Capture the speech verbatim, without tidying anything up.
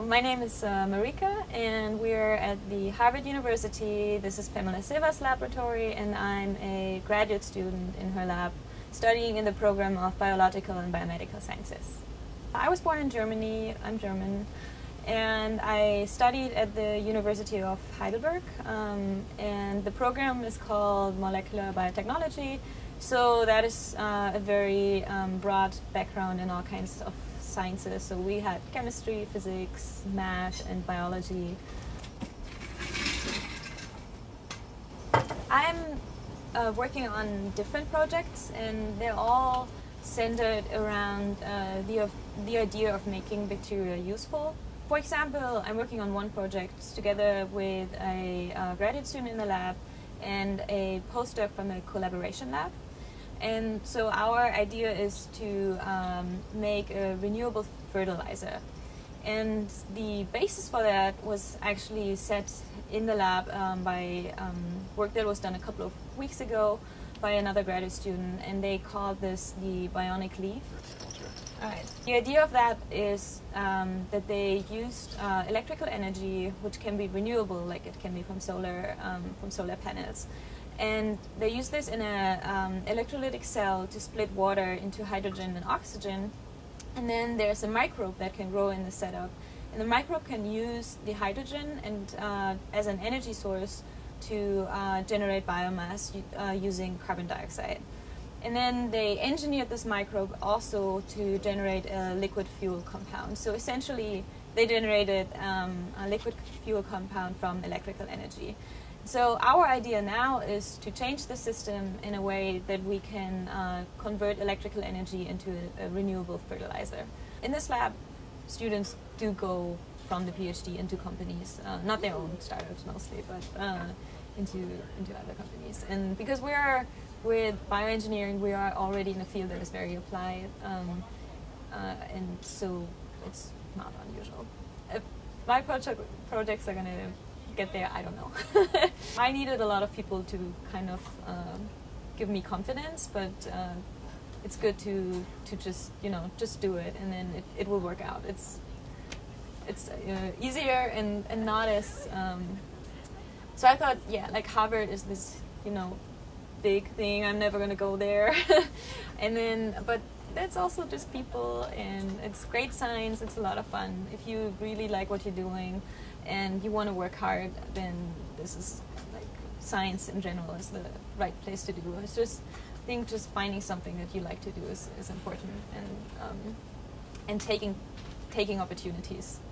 my name is uh, Marika, and we're at the Harvard University. This is Pamela Silva's laboratory, and I'm a graduate student in her lab, studying in the program of biological and biomedical sciences. I was born in Germany. I'm German, and I studied at the University of Heidelberg, um, and the program is called molecular biotechnology. So that is uh, a very um, broad background in all kinds of sciences. So we had chemistry, physics, math, and biology. I'm uh, working on different projects, and they're all centered around uh, the, the idea of making bacteria useful. For example, I'm working on one project together with a uh, graduate student in the lab and a postdoc from a collaboration lab. And so our idea is to um, make a renewable fertilizer. And the basis for that was actually set in the lab um, by um, work that was done a couple of weeks ago by another graduate student, and they called this the bionic leaf. All right. The idea of that is um, that they used uh, electrical energy, which can be renewable, like it can be from solar, um, from solar panels. And they use this in a um, electrolytic cell to split water into hydrogen and oxygen. And then there's a microbe that can grow in the setup. And the microbe can use the hydrogen and uh, as an energy source to uh, generate biomass uh, using carbon dioxide. And then they engineered this microbe also to generate a liquid fuel compound. So essentially, they generated um, a liquid fuel compound from electrical energy. So our idea now is to change the system in a way that we can uh, convert electrical energy into a, a renewable fertilizer. In this lab, students do go from the PhD into companies, uh, not their own startups mostly, but uh, into, into other companies. And because we are with bioengineering, we are already in a field that is very applied, um, uh, and so it's not unusual. If my project, projects are going to get there, I don't know. I needed a lot of people to kind of uh, give me confidence, but uh, it's good to to just you know just do it, and then it, it will work out. It's it's uh, easier and and not as um, so I thought, yeah, like Harvard is this you know big thing. I'm never gonna go there, and then but that's also just people, and it's great science. It's a lot of fun if you really like what you're doing and you want to work hard. Then this is like science in general is the right place to do. It's just I think just finding something that you like to do is, is important, and um, and taking taking opportunities.